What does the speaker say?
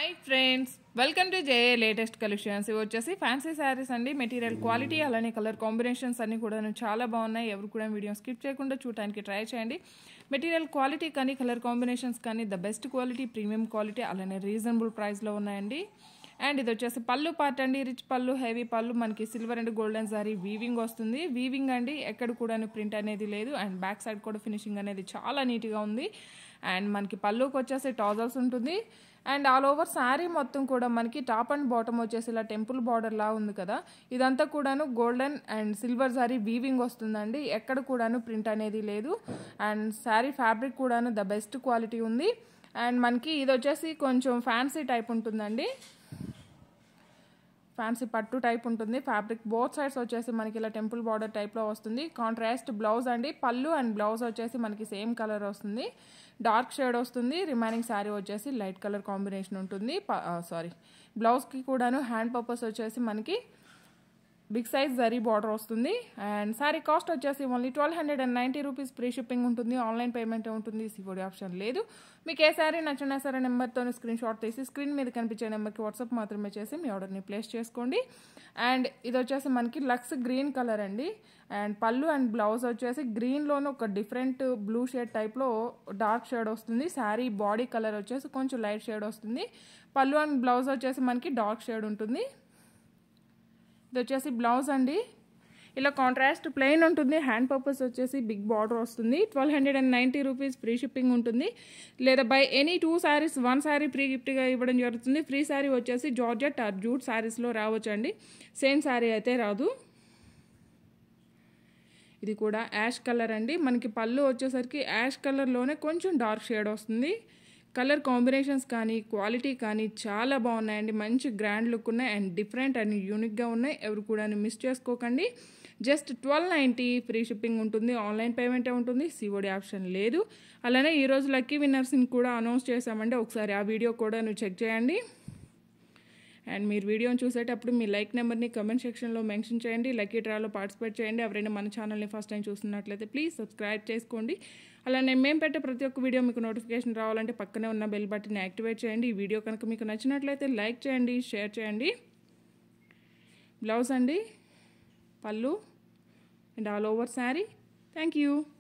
Hi friends, welcome to latest collections. ఇవి వచ్చేసి fancy saris అండి. మెటీరియల్ క్వాలిటీ అలానే కలర్ కాంబినేషన్స్ అన్ని కూడా చాలా బాగున్నాయి. ఎవరు కూడా వీడియో స్కిప్ చేయకుండా చూడడానికి ట్రై చేయండి. మెటీరియల్ క్వాలిటీ కానీ కలర్ కాంబినేషన్స్ కానీ the best quality, premium quality అలానే రీజనబుల్ ప్రైస్లో ఉన్నాయండి. అండ్ ఇది వచ్చేసి పళ్ళు పార్ట్ అండి. రిచ్ పళ్ళు, హెవీ పళ్ళు, మనకి silver and golden sari weaving వస్తుంది. వీవింగ్ అండి, ఎక్కడ కూడా ప్రింట్ అనేది లేదు. అండ్ బ్యాక్ సైడ్ కూడా ఫినిషింగ్ అనేది చాలా నీట్గా ఉంది. అండ్ మనకి పళ్ళుకి వచ్చేసి టాజల్స్ ఉంటుంది. అండ్ ఆల్ ఓవర్ శారీ మొత్తం కూడా మనకి టాప్ అండ్ బాటమ్ వచ్చేసి ఇలా టెంపుల్ బార్డర్ లా ఉంది కదా, ఇదంతా కూడాను golden and silver sari weaving వస్తుందండి. ఎక్కడ కూడాను ప్రింట్ అనేది లేదు. అండ్ శారీ ఫ్యాబ్రిక్ కూడాను ద బెస్ట్ క్వాలిటీ ఉంది. అండ్ మనకి ఇది వచ్చేసి కొంచెం ఫ్యాన్సీ టైప్ ఉంటుందండి. ఫ్యాన్సీ పట్టు టైప్ ఉంటుంది. ఫ్యాబ్రిక్ బోత్ సైడ్స్ వచ్చేసి మనకి ఇలా టెంపుల్ బార్డర్ టైప్లో వస్తుంది. కాంట్రాస్ట్ బ్లౌజ్ అండి. పళ్ళు అండ్ బ్లౌజ్ వచ్చేసి మనకి సేమ్ కలర్ వస్తుంది. డార్క్ షేడ్ వస్తుంది. రిమైనింగ్ శారీ వచ్చేసి లైట్ కలర్ కాంబినేషన్ ఉంటుంది. బ్లౌజ్కి కూడాను హ్యాండ్ పర్పస్ వచ్చేసి మనకి బిగ్ సైజ్ జరీ బార్డర్ వస్తుంది. అండ్ శారీ కాస్ట్ వచ్చేసి ఓన్లీ 1290 రూపీస్. ఫ్రీ షిప్పింగ్ ఉంటుంది. ఆన్లైన్ పేమెంట్ ఉంటుంది. సిఓడి ఆప్షన్ లేదు. మీకు ఏ శారీ నచ్చినా సరే నెంబర్తో స్క్రీన్ షాట్ తీసి స్క్రీన్ మీద కనిపించే నెంబర్కి వాట్సాప్ మాత్రమే చేసి మీ ఆర్డర్ని ప్లేస్ చేసుకోండి. అండ్ ఇది వచ్చేసి మనకి లక్స్ గ్రీన్ కలర్ అండి. అండ్ పళ్ళు అండ్ బ్లౌజ్ వచ్చేసి గ్రీన్లోనే ఒక డిఫరెంట్ బ్లూ షేడ్ టైప్లో డార్క్ షేడ్ వస్తుంది. శారీ బాడీ కలర్ వచ్చేసి కొంచెం లైట్ షేడ్ వస్తుంది. పళ్ళు అండ్ బ్లౌజ్ వచ్చేసి మనకి డార్క్ షేడ్ ఉంటుంది. ఇది వచ్చేసి బ్లౌజ్ అండి. ఇలా కాంట్రాస్ట్ ప్లెయిన్ ఉంటుంది. హ్యాండ్ పర్పస్ వచ్చేసి బిగ్ బార్డర్ వస్తుంది. 1290 రూపీస్. ఫ్రీ షిప్పింగ్ ఉంటుంది. లేదా buy any 2 saris 1 sari free గిఫ్ట్గా ఇవ్వడం జరుగుతుంది. ఫ్రీ శారీ వచ్చేసి జార్జెట్ ఆర్ జూట్ శారీస్లో రావచ్చండి. సేమ్ శారీ అయితే రాదు. ఇది కూడా యాష్ కలర్ అండి. మనకి పళ్ళు వచ్చేసరికి యాష్ కలర్లోనే కొంచెం డార్క్ షేడ్ వస్తుంది. కలర్ కాంబినేషన్స్ కానీ క్వాలిటీ కానీ చాలా బాగున్నాయండి. మంచి గ్రాండ్ లుక్ ఉన్నాయి అండ్ డిఫరెంట్ అండ్ యూనిక్గా ఉన్నాయి. ఎవరు కూడా మిస్ చేసుకోకండి. జస్ట్ 1290. ఫ్రీ షిప్పింగ్ ఉంటుంది. ఆన్లైన్ పేమెంటే ఉంటుంది. సిఓడి ఆప్షన్ లేదు. అలానే ఈరోజు లక్కీ విన్నర్స్ని కూడా అనౌన్స్ చేశామండి. ఒకసారి ఆ వీడియో కూడా చెక్ చేయండి. అండ్ మీరు వీడియోని చూసేటప్పుడు మీ లైక్ నెంబర్ని కమెంట్ సెక్షన్లో మెన్షన్ చేయండి. లక్కీ డ్రాలో పార్టిసిపేట్ చేయండి. ఎవరైనా మన ఛానల్ని ఫస్ట్ టైం చూస్తున్నట్లయితే ప్లీజ్ సబ్స్క్రైబ్ చేసుకోండి. అలానే మేము పెట్టే ప్రతి ఒక్క వీడియో మీకు నోటిఫికేషన్ రావాలంటే పక్కనే ఉన్న బెల్ బటన్ని యాక్టివేట్ చేయండి. ఈ వీడియో కనుక మీకు నచ్చినట్లయితే లైక్ చేయండి, షేర్ చేయండి. బ్లౌజ్ అండి, పళ్ళు and all over sari. Thank you.